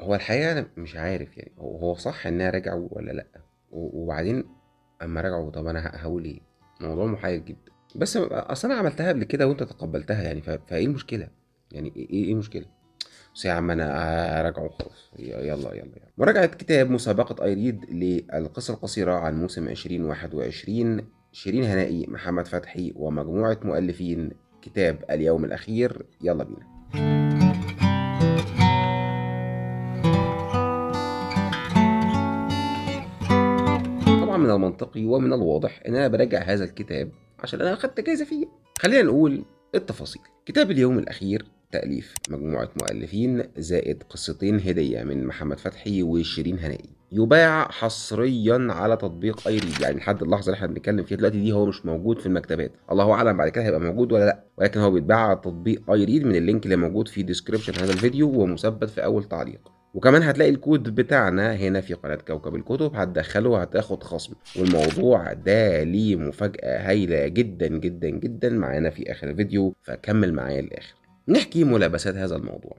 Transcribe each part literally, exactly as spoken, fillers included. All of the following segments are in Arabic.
هو الحقيقة أنا مش عارف يعني هو هو صح إنها رجعوا والّا لأ؟ و وبعدين أمّا رجعوا طَب أنا ه هاقول إيه؟ الموضوع محير جدًا، بس أصل أنا عملتها قبل كده وأنت تقبلتها يعني ف فإيه المشكلة؟ يعني إيه إيه المشكلة؟ بُص يا عم أنا راجعه وخلاص ي يالّا، يالّا، يالّا. مراجعة كتاب مسابقة أيريد للقصة القصيرة عن موسم ألفين وواحد وعشرين شيرين هنائي، محمد فتحي ومجموعة مؤلفين كتاب اليوم الأخير، يالّا بينا. طبعًا من المنطقي ومن الواضح إن أنا باراجع هذا الكتاب عشان أنا أخدت جايزة فيه. خلّينا نقول التفاصيل. كتاب اليوم الأخير تأليف مجموعة مؤلفين زائد قصتين هدية من محمد فتحي وشيرين هنائي. يُباع حصريًا على تطبيق أيريد، يعني لحد اللحظة اللي إحنا بنتكلم فيها دلوقتي دي هو مش موجود في المكتبات، الله أعلم بعد كده هيبقى موجود والّا لأ، ولكن هو بيتباع على تطبيق أيريد من اللينك اللي موجود في description هذا الفيديو ومثبت في أول تعليق. وكمان هتلاقي الكود بتاعنا هنا في قناة كوكب الكتب، هتدخله وهتاخد خصم، والموضوع ده ليه مفاجأة هايلة جدا جدا جدا معانا في آخر الفيديو، فكمل معايا للآخر. نحكي ملابسات هذا الموضوع.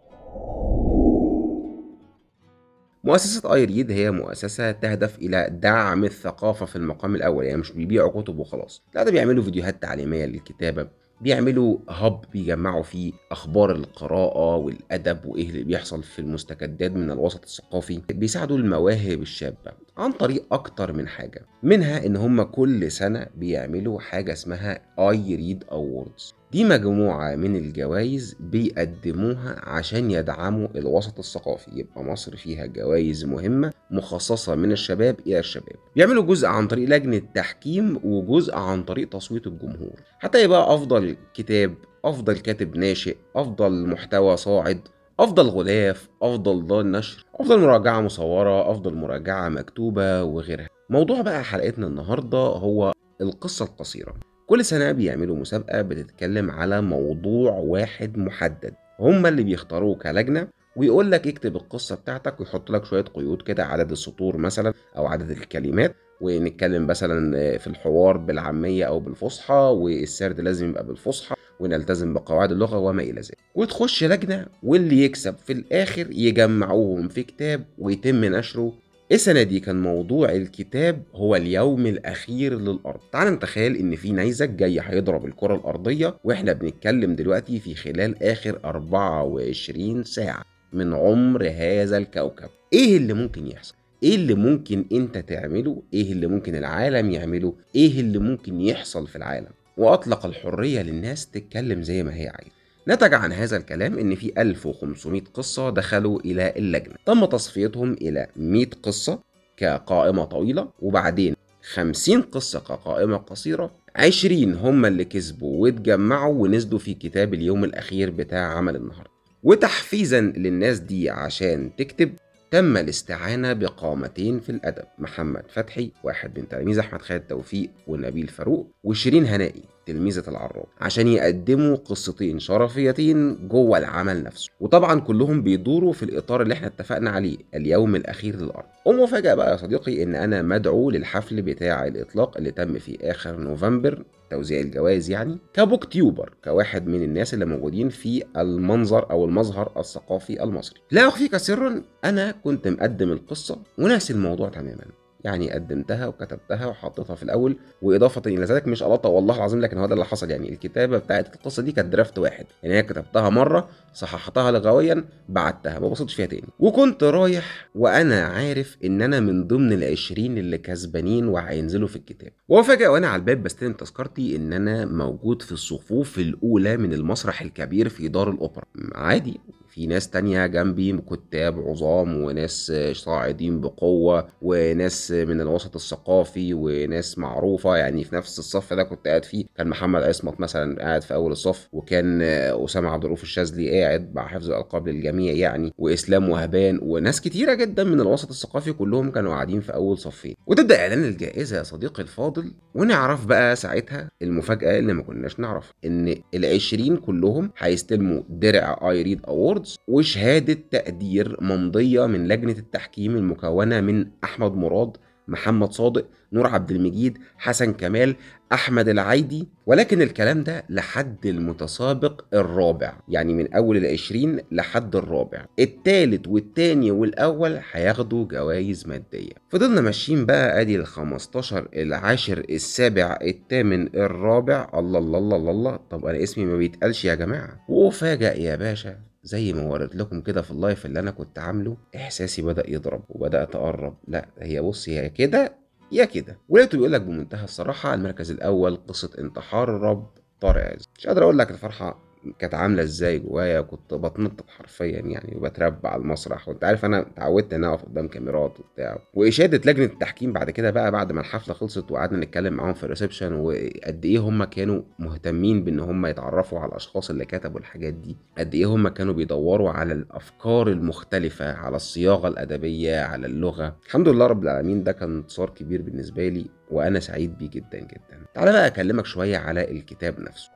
مؤسسة ايريد هي مؤسسة تهدف إلى دعم الثقافة في المقام الأول، يعني مش بيبيعوا كتب وخلاص، لا ده بيعملوا فيديوهات تعليمية للكتابة، بيعملوا هاب بيجمعوا فيه أخبار القراءة والأدب وإيه اللي بيحصل في المستجدات من الوسط الثقافي، بيساعدوا المواهب الشابة عن طريق أكتر من حاجة، منها إن هم كل سنة بيعملوا حاجة اسمها ايريد أووردز. دي مجموعة من الجوائز بيقدموها عشان يدعموا الوسط الثقافي، يبقى مصر فيها جوائز مهمة مخصصة من الشباب إلى الشباب. بيعملوا جزء عن طريق لجنة تحكيم وجزء عن طريق تصويت الجمهور، حتى يبقى أفضل كتاب، أفضل كاتب ناشئ، أفضل محتوى صاعد، أفضل غلاف، أفضل دار نشر، أفضل مراجعة مصورة، أفضل مراجعة مكتوبة وغيرها. موضوع بقى حلقتنا النهاردة هو القصة القصيرة. كل سنة بيعملوا مسابقة بتتكلم على موضوع واحد محدد، هما اللي بيختاروه كلجنة، ويقول لك اكتب القصة بتاعتك ويحط لك شوية قيود كده، عدد السطور مثلا أو عدد الكلمات، ونتكلم مثلا في الحوار بالعامية أو بالفصحى، والسرد لازم يبقى بالفصحى، ونلتزم بقواعد اللغة وما إلى ذلك. وتخش لجنة واللي يكسب في الآخر يجمعوهم في كتاب ويتم نشره. السنة دي كان موضوع الكتاب هو اليوم الأخير للأرض. تعال نتخيل إن في نيزك جاي هيضرب الكرة الأرضية، وإحنا بنتكلم دلوقتي في خلال آخر أربعة وعشرين ساعة من عمر هذا الكوكب. إيه اللي ممكن يحصل؟ إيه اللي ممكن أنت تعمله؟ إيه اللي ممكن العالم يعمله؟ إيه اللي ممكن يحصل في العالم؟ وأطلق الحرية للناس تتكلم زي ما هي عايزة. نتج عن هذا الكلام إن في ألف وخمسمائة قصة دخلوا إلى اللجنة، تم تصفيتهم إلى مائة قصة كقائمة طويلة، وبعدين خمسين قصة كقائمة قصيرة، عشرين هم اللي كسبوا واتجمعوا ونزلوا في كتاب اليوم الأخير بتاع عمل النهاردة. وتحفيزا للناس دي عشان تكتب، تم الاستعانة بقامتين في الأدب، محمد فتحي واحد من تلاميذ أحمد خالد توفيق ونبيل فاروق، وشيرين هنائي تلميذة العراب، عشان يقدموا قصتين شرفيتين جوه العمل نفسه، وطبعا كلهم بيدوروا في الإطار اللي احنا اتفقنا عليه، اليوم الأخير للأرض. ومفاجأة بقى يا صديقي إن أنا مدعو للحفل بتاع الإطلاق اللي تم في آخر نوفمبر، توزيع الجوائز يعني، كبوك تيوبر، كواحد من الناس اللي موجودين في المنظر او المظهر الثقافي المصري. لا اخفيك سرا، انا كنت مقدم القصه وناسي الموضوع تماما، يعني قدمتها وكتبتها وحطيتها في الاول، واضافه الى ذلك مش قلطه والله العظيم، لكن هو ده اللي حصل. يعني الكتابه بتاعت القصه دي كانت درافت واحد، يعني انا كتبتها مره، صححتها لغويا، بعتها ما بصيتش فيها تاني، وكنت رايح وانا عارف ان انا من ضمن العشرين اللي كسبانين وهينزلوا في الكتاب. وفجاه وانا على الباب بستلم تذكرتي ان انا موجود في الصفوف الاولى من المسرح الكبير في دار الاوبرا. عادي، في ناس تانية جنبي كتاب عظام وناس صاعدين بقوة وناس من الوسط الثقافي وناس معروفة، يعني في نفس الصف ده كنت قاعد فيه كان محمد عصمت مثلا قاعد في أول الصف، وكان أسامة عبد الرؤوف الشاذلي قاعد مع حفظ الألقاب للجميع يعني، وإسلام وهبان وناس كتيرة جدا من الوسط الثقافي، كلهم كانوا قاعدين في أول صفين. وتبدأ إعلان الجائزة يا صديقي الفاضل، ونعرف بقى ساعتها المفاجأة اللي ما كناش نعرف، إن العشرين كلهم هيستلموا درع ايريد أوورد وشهادة تقدير ممضية من لجنة التحكيم المكونة من أحمد مراد محمد صادق، نور عبد المجيد، حسن كمال، احمد العايدي. ولكن الكلام ده لحد المتسابق الرابع، يعني من اول العشرين لحد الرابع. التالت والتاني والاول هياخدوا جوائز ماديه. فضلنا ماشيين بقى، ادي ال خمستاشر، العاشر، السابع، الثامن، الرابع. الله الله الله الله الله. طب انا اسمي ما بيتقالش يا جماعه. وفاجأ يا باشا، زي ما وريت لكم كده في اللايف اللي انا كنت عامله، احساسي بدأ يضرب وبدأت اقرب. لا هي بص، هي كده يا كده. ولقيته بيقول لك بمنتهى الصراحه: المركز الاول قصه انتحار الرب طارق عز. مش قادر اقول لك الفرحه كانت عامله ازاي جوايا. كنت بتنطط حرفيا يعني، وبتربى على المسرح. وانت عارف انا اتعودت ان انا اقف قدام كاميرات وبتاع. واشاده لجنه التحكيم بعد كده بقى، بعد ما الحفله خلصت وقعدنا نتكلم معاهم في الريسبشن، وقد ايه هم كانوا مهتمين بان هم يتعرفوا على الاشخاص اللي كتبوا الحاجات دي، قد ايه هم كانوا بيدوروا على الافكار المختلفه، على الصياغه الادبيه، على اللغه. الحمد لله رب العالمين، ده كان انتصار كبير بالنسبه لي، وانا سعيد بيه جدا جدا. تعالى بقى اكلمك شويه على الكتاب نفسه.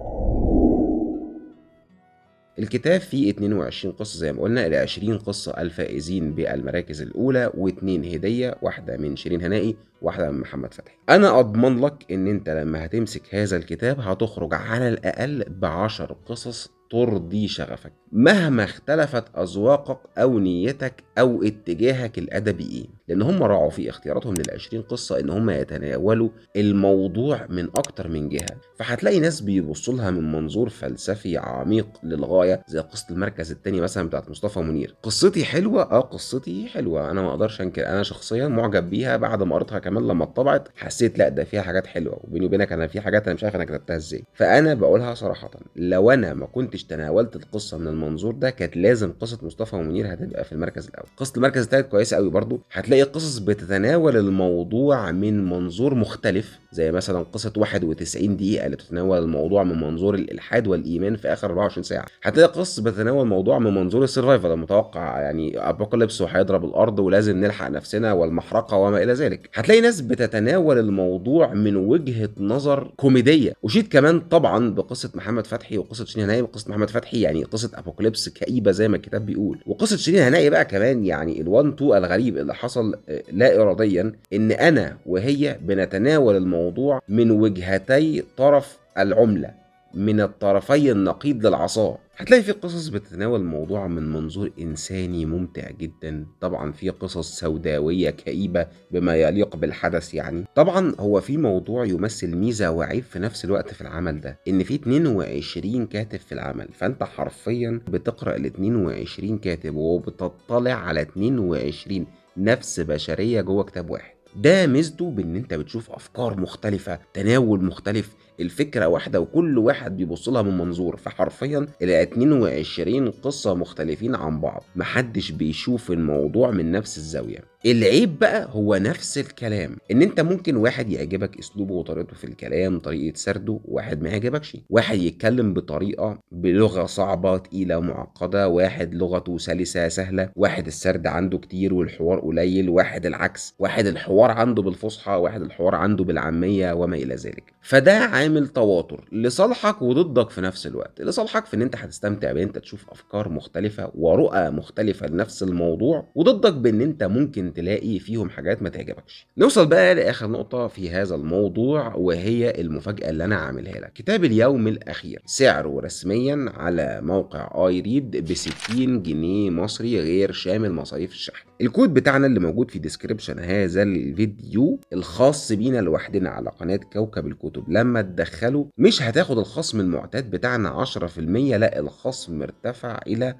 الكتاب فيه اتنين وعشرين قصة زي ما قلنا، ال عشرين قصة الفائزين بالمراكز الأولى، واتنين هدية، واحدة من شيرين هنائي، واحدة من محمد فتحي. أنا أضمن لك إن أنت لما هتمسك هذا الكتاب هتخرج على الأقل بعشر قصص ترضي شغفك، مهما اختلفت أذواقك أو نيتك أو اتجاهك الأدبي إيه. لأن هم راعوا في اختياراتهم للعشرين قصة إن هم يتناولوا الموضوع من أكتر من جهة. فهتلاقي ناس بيبصوا لها من منظور فلسفي عميق للغاية، زي قصة المركز الثاني مثلا بتاعت مصطفى منير. قصتي حلوة، اه قصتي حلوة، أنا ما أقدرش أنكر، أنا شخصيا معجب بيها. بعد ما قريتها كمان لما اتطبعت حسيت لا ده فيها حاجات حلوة، وبيني وبينك أنا في حاجات أنا مش عارف أنا كتبتها إزاي. فأنا بقولها صراحة، لو أنا ما كنتش تناولت القصة من المنظور ده كانت لازم قصة مصطفى منير هتبقى في المركز الأول. قصة المركز الثالث كويسة قوي برضو، هتلاقي قصص بتتناول الموضوع من منظور مختلف، زي مثلا قصة واحد وتسعين دقيقة اللي بتتناول الموضوع من منظور الإلحاد والإيمان في آخر أربعة وعشرين ساعة. هتلاقي قصة بتتناول الموضوع من منظور السرفايفل المتوقع، يعني أبوكاليبس وهيضرب الأرض ولازم نلحق نفسنا والمحرقة وما إلى ذلك. هتلاقي ناس بتتناول الموضوع من وجهة نظر كوميدية. وشيت كمان طبعا بقصة محمد فتحي وقصة شيرين هنائي. قصة محمد فتحي يعني قصة أبوكاليبس كئيبة زي ما الكتاب بيقول، وقصة شيرين هنائي بقى كمان يعني الوان تو الغريب اللي حصل لا إراديا، إن أنا وهي بنتناول الموضوع من وجهتي طرف العملة، من الطرفي النقيض للعصا. هتلاقي في قصص بتتناول الموضوع من منظور إنساني ممتع جدا، طبعا في قصص سوداوية كئيبة بما يليق بالحدث. يعني طبعا هو في موضوع يمثل ميزة وعيب في نفس الوقت في العمل ده، إن في اتنين وعشرين كاتب في العمل، فأنت حرفيا بتقرأ ال اتنين وعشرين كاتب وبتطلع على اتنين وعشرين نفس بشرية جوه كتاب واحد. ده ميزته بان انت بتشوف افكار مختلفة، تناول مختلف، الفكرة واحدة وكل واحد بيبص لها من منظور. فحرفيا ال اتنين وعشرين قصة مختلفين عن بعض، محدش بيشوف الموضوع من نفس الزاوية. العيب بقى هو نفس الكلام، ان انت ممكن واحد يعجبك اسلوبه وطريقته في الكلام، طريقة سرده، واحد ما يعجبكش. واحد يتكلم بطريقة بلغة صعبة تقيلة معقدة، واحد لغته سلسة سهلة، واحد السرد عنده كتير والحوار قليل، واحد العكس، واحد الحوار عنده بالفصحى، واحد الحوار عنده بالعامية وما الى ذلك. فده عامل تواتر لصالحك وضدك في نفس الوقت. لصالحك في ان انت هتستمتع بان انت تشوف افكار مختلفة ورؤى مختلفة لنفس الموضوع، وضدك بان انت ممكن تلاقي فيهم حاجات ما تعجبكش. نوصل بقى لاخر نقطة في هذا الموضوع، وهي المفاجأة اللي انا عاملها لك. كتاب اليوم الاخير سعره رسميا على موقع اي ريد ب ستين جنيه مصري غير شامل مصاريف الشحن. الكود بتاعنا اللي موجود في ديسكريبشن هذا الفيديو الخاص بينا لوحدنا على قناة كوكب الكتب، لما تدخله مش هتاخد الخصم المعتاد بتاعنا عشرة في المية، لا الخصم مرتفع الى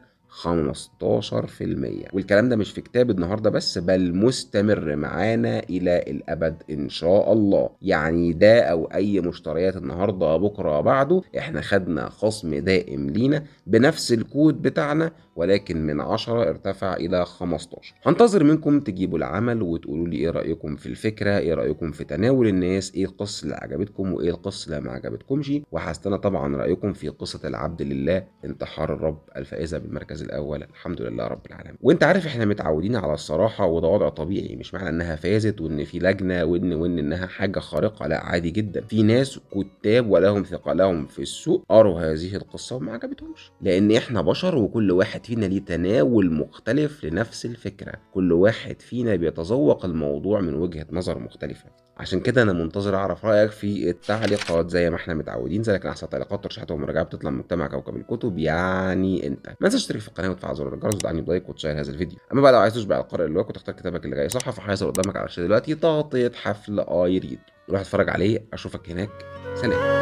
خمستاشر في المية. والكلام ده مش في كتاب النهارده بس، بل مستمر معانا الى الابد ان شاء الله. يعني ده او اي مشتريات النهارده بكره بعده، احنا خدنا خصم دائم لينا بنفس الكود بتاعنا، ولكن من عشرة ارتفع الى خمستاشر. هنتظر منكم تجيبوا العمل وتقولوا لي ايه رايكم في الفكره، ايه رايكم في تناول الناس، ايه القصه اللي عجبتكم وايه القصه اللي ما عجبتكمش. وهستنى طبعا رايكم في قصه العبد لله انتحار الرب الفائزه بالمركز المركز الاول، الحمد لله رب العالمين. وانت عارف احنا متعودين على الصراحه، وده وضع طبيعي، مش معنى انها فازت وان في لجنه وان وان انها حاجه خارقه، لا عادي جدا. في ناس كتاب ولهم ثقلهم في السوق قروا هذه القصه وما عجبتهمش، لان احنا بشر وكل واحد فينا ليه تناول مختلف لنفس الفكره، كل واحد فينا بيتذوق الموضوع من وجهه نظر مختلفه. عشان كده انا منتظر اعرف رايك في التعليقات زي ما احنا متعودين. زي لكن احسن تعليقات ترشيحات ومراجعه بتطلع من مجتمع كوكب الكتب يعني انت. ما تنساش تشترك في القناه وتفعل زر الجرس وتدعمني بلايك وتشير هذا الفيديو. اما بقى لو عايز تشبع القارئ اللي جواك وتختار كتابك اللي جاي صح، فهيظهر قدامك على الشاشه دلوقتي تغطيه حفل اي ريد، روح اتفرج عليه. اشوفك هناك، سلام.